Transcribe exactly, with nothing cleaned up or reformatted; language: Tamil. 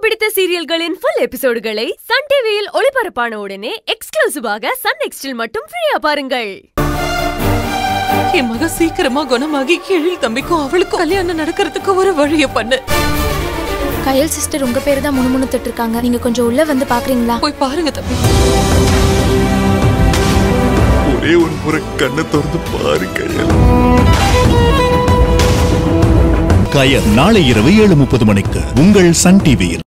பிடித்த சீரியல்களின் ஃபுல் எபிசோடுகளை சன் டிவியில் ஒளிபரப்பான உடனே எக்ஸ்க்ளூசிவாக சன் நெக்ஸ்டில் மட்டும் ஃப்ரீயா பாருங்கள். என் மக சீக்கிரமா குணமாகி கீழில் தம்பிக்கும் அவளுக்கும் கல்யாணம் நடக்கிறதுக்கு ஒரு வழியை பண்ணு. கயல் சிஸ்டர் உங்க பேரு தான் முணுமுணுத்துட்டு இருக்காங்க. நீங்க கொஞ்சம் உள்ள வந்து பாக்குறீங்களா? போய் பாருங்க தம்பி. ஒரே ஒரு முறை கண்ணை திறந்து பாரு கயல். கயல் நாளை இரவு ஏழு முப்பது மணிக்கு உங்கள் சன் டிவியில்.